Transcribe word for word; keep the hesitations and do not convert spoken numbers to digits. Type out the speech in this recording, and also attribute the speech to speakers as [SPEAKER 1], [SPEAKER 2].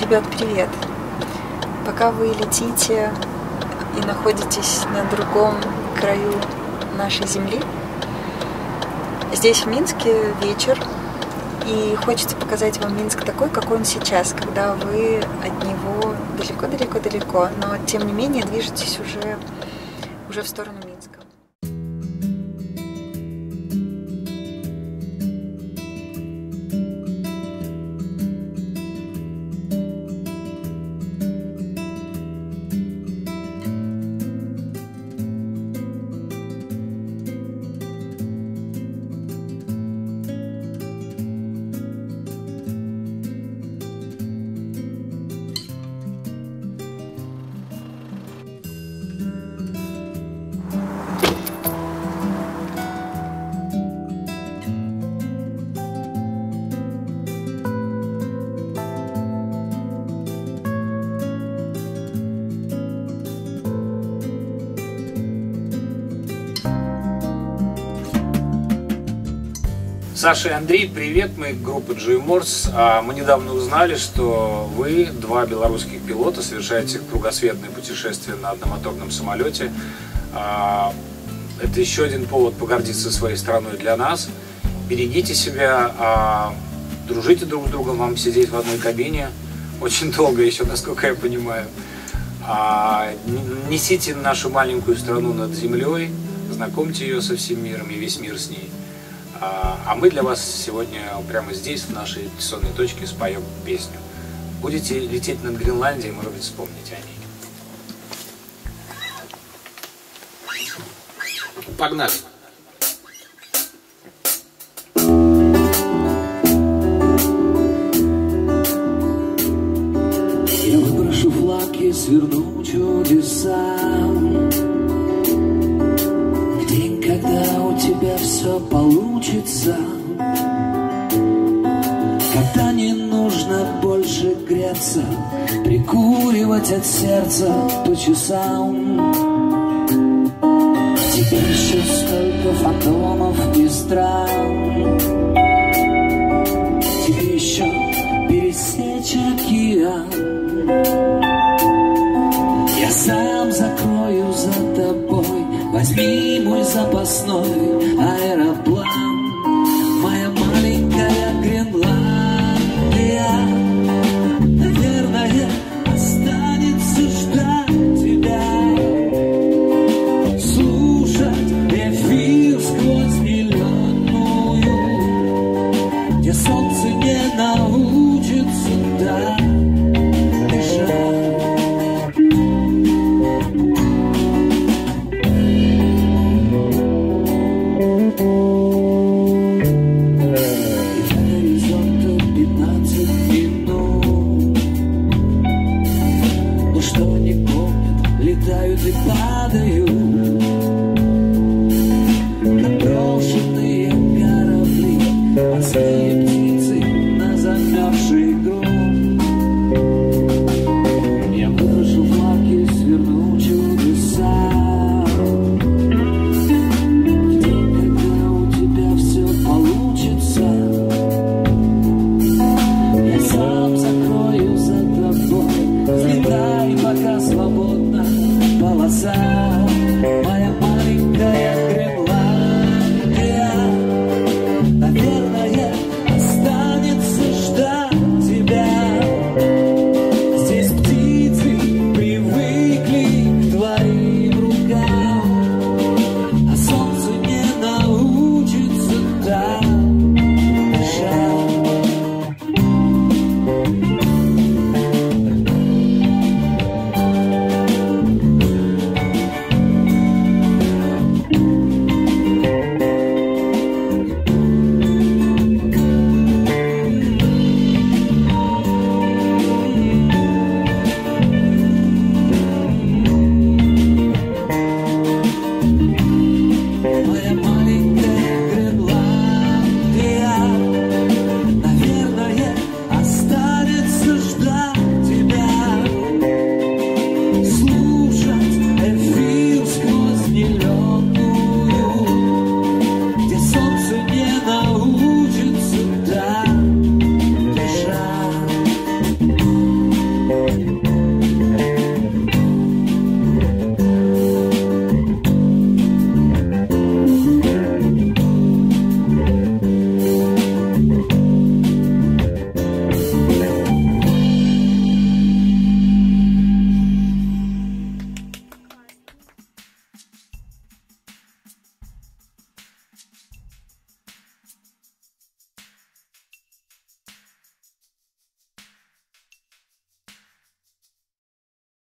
[SPEAKER 1] Ребят, привет! Пока вы летите и находитесь на другом краю нашей земли, здесь в Минске вечер, и хочется показать вам Минск такой, какой он сейчас, когда вы от него далеко-далеко-далеко, но тем не менее движетесь уже, уже в сторону Минска.
[SPEAKER 2] Саша и Андрей, привет, мы группа Джейморс. Мы недавно узнали, что вы, два белорусских пилота, совершаете кругосветное путешествие на одномоторном самолете. Это еще один повод погордиться своей страной для нас. Берегите себя, дружите друг с другом, вам сидеть в одной кабине очень долго еще, насколько я понимаю. Несите нашу маленькую страну над землей, знакомьте ее со всем миром и весь мир с ней. А мы для вас сегодня прямо здесь, в нашей сонной точке, споем песню. Будете лететь над Гренландией, может быть, вспомните о ней. Погнали!
[SPEAKER 3] Я выброшу флаг и сверну чудеса. День, когда у тебя все получится, когда не нужно больше греться, прикуривать от сердца по часам. Теперь еще столько фантомов и стран. Тебе еще пересечь океан. Я сам закрою за тобой. Возьми мой запасной аэроплан, моя маленькая Гренландия, наверное, останется ждать тебя, слушать эфир сквозь миллионную, где солнце не на